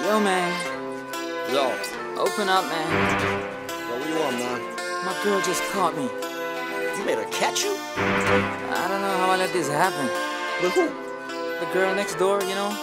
Yo, man. Yo. Open up, man. Yo, what you want, man? My girl just caught me. You made her catch you? I don't know how I let this happen. With who? The girl next door, you know?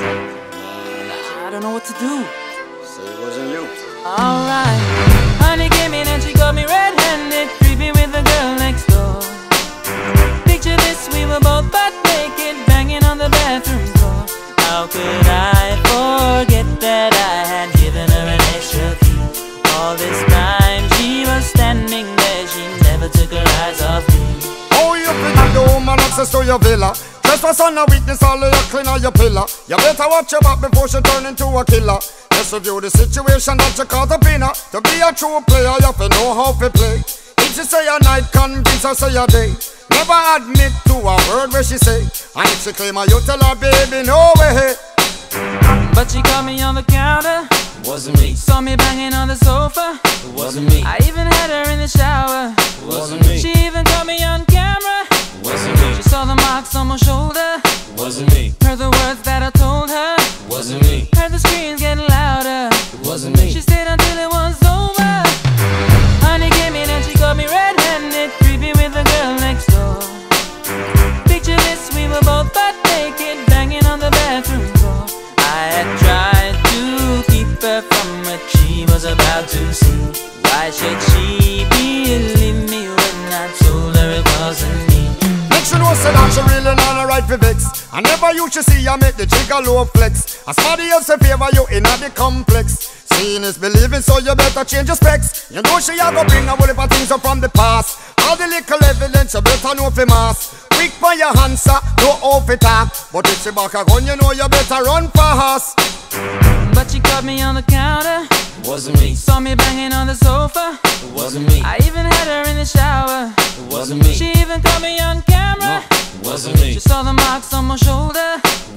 I don't know what to do. Say it wasn't you. Alright. Honey came in and she got me red-handed, creepy with the girl next door. Picture this, we were both butt naked, banging on the bathroom door. How could I forget that I had given her an extra key? All this time she was standing there, she never took her eyes off me. Oh, you think the woman access to your villa? Trespass on a witness, all of your clean on your pillar. You better watch your back before she turn into a killer. Just review the situation that you caught up in her. To be a true player, you have to know how to play. If she say a night, convince her say a day. Never admit to a word where she say. And if she claim her, you tell her, baby, no way. But she caught me on the counter. Wasn't me. Saw me banging on the sofa. It wasn't me. I even had her in the shower. It wasn't me. She even caught me on camera. It wasn't me. She saw the marks on my shoulder. It wasn't me. Heard the words that I told her. It wasn't me. Heard the screams getting louder. It wasn't me. She stayed until it was over. Honey came in and she got me red-handed, creepy with the girl next door. Picture this, we were both butt naked, banging on the bathroom door. I had tried to keep her from what she was about to see. Why should she believe me when I told her it wasn't me? Make sure no say that she really not right for vex. I never used to see you make the jigger low flex. As somebody else in favor you in the complex. Seeing is believing, so you better change your specs. You know she a go bring a whole heap of things up from the past. All the little evidence you better know for mass. Quick for your answer, no off it talk. But if she back a gun, you know you better run fast. But she caught me on the counter. It wasn't me. Saw me banging on the sofa. It wasn't me. I even had her in the shower. It wasn't me. She even caught me on camera. No, it wasn't me. She saw the marks on my shoulder.